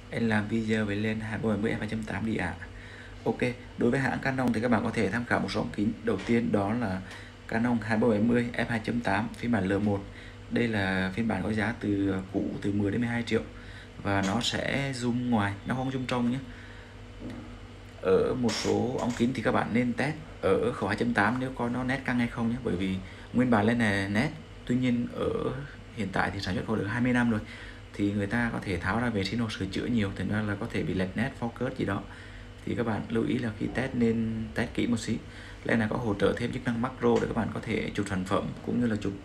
Em làm video về lên 2470 f2.8 đi ạ. Ok, đối với hãng Canon thì các bạn có thể tham khảo một số ống kính. Đầu tiên đó là Canon 2470 f2.8 phiên bản L1. Đây là phiên bản có giá từ cũ từ 10 đến 12 triệu và nó sẽ zoom ngoài, nó không zoom trong nhé. Ở một số ống kính thì các bạn nên test ở khẩu 2.8 nếu có nó nét căng hay không nhé, bởi vì nguyên bản lên này nét, tuy nhiên ở hiện tại thì sản xuất khẩu được 20 năm rồi thì người ta có thể tháo ra về xin sửa chữa nhiều, thành ra là có thể bị lệch nét focus gì đó. Thì các bạn lưu ý là khi test nên test kỹ một xí. Lên này có hỗ trợ thêm chức năng macro để các bạn có thể chụp sản phẩm cũng như là chụp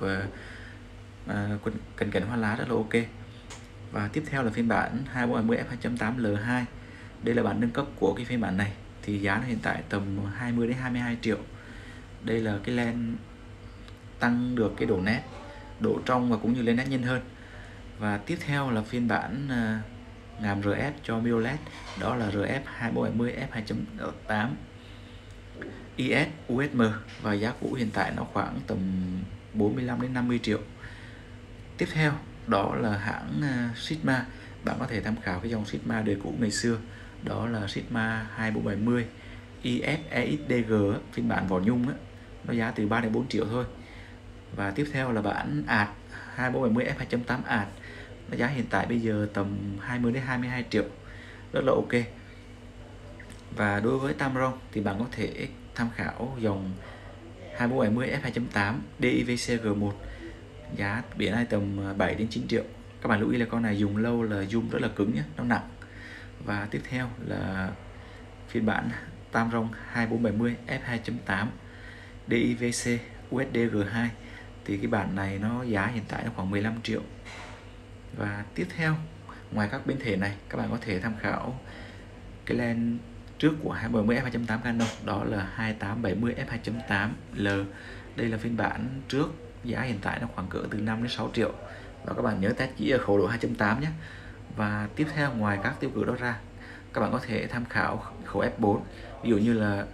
cận cảnh hoa lá rất là ok. Và tiếp theo là phiên bản 2470 f2.8 L2. Đây là bản nâng cấp của cái phiên bản này thì giá nó hiện tại tầm 20 đến 22 triệu. Đây là cái lens tăng được cái độ nét, độ trong và cũng như lên nét nhanh hơn. Và tiếp theo là phiên bản ngàm RF cho mirrorled, đó là RF 2470 f2.8 IS USM và giá cũ hiện tại nó khoảng tầm 45 đến 50 triệu. Tiếp theo đó là hãng Sigma. Bạn có thể tham khảo cái dòng Sigma đời cũ ngày xưa, đó là Sigma 2470 IF EXDG phiên bản vỏ nhung á, nó giá từ 3 đến 4 triệu thôi. Và tiếp theo là bản AD 2470 f2.8 AD, nó giá hiện tại bây giờ tầm 20 đến 22 triệu, rất là ok. Và đối với Tamron thì bạn có thể tham khảo dòng 2470 f2.8 DIVC G1, giá biển này tầm 7 đến 9 triệu. Các bạn lưu ý là con này dùng lâu là zoom rất là cứng nhé, nó nặng. Và tiếp theo là phiên bản Tamron 2470 f2.8 DIVC USD G2 thì cái bản này nó giá hiện tại là khoảng 15 triệu. Và tiếp theo, ngoài các biến thể này, các bạn có thể tham khảo cái lens trước của 2470 f2.8 Canon, đó là 2870 f2.8 L. Đây là phiên bản trước, giá hiện tại nó khoảng cỡ từ 5 đến 6 triệu. Và các bạn nhớ test kỹ ở khẩu độ 2.8 nhé. Và tiếp theo, ngoài các tiêu cự đó ra, các bạn có thể tham khảo khẩu f4, ví dụ như là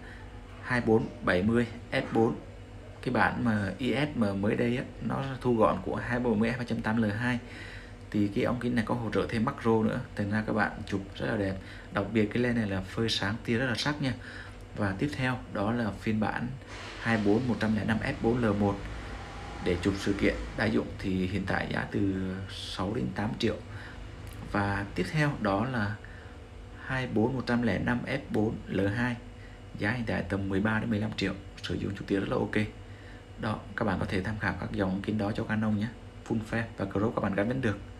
2470 f4. Cái bản mà IS mà mới đây á, nó thu gọn của 2470 f2.8 L2 thì cái ống kính này có hỗ trợ thêm macro nữa, thành ra các bạn chụp rất là đẹp. Đặc biệt cái lens này là phơi sáng tia rất là sắc nha. Và tiếp theo đó là phiên bản 24105 f4 L1 để chụp sự kiện đại dụng thì hiện tại giá từ 6 đến 8 triệu. Và tiếp theo đó là 24105 f4 L2, giá hiện tại tầm 13 đến 15 triệu, sử dụng chụp tia rất là ok. Đó, các bạn có thể tham khảo các dòng kính đó cho Canon nhé, full frame và crop các bạn gắn đến được.